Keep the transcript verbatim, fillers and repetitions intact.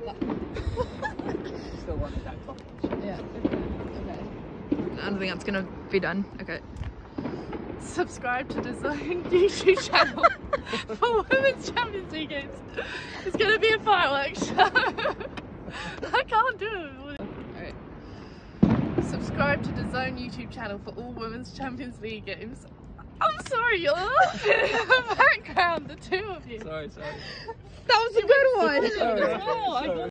Still wanted that top. Yeah. Okay. I don't think that's gonna be done. Okay. Subscribe to the Zone YouTube channel for Women's Champions League games. It's gonna be a fireworks show. I can't do it. Alright. Subscribe to the Zone YouTube channel for all Women's Champions League games. I'm sorry, you're laughing in the background, the two of you. Sorry, sorry. That was a good one. Sorry. Oh, I Sorry.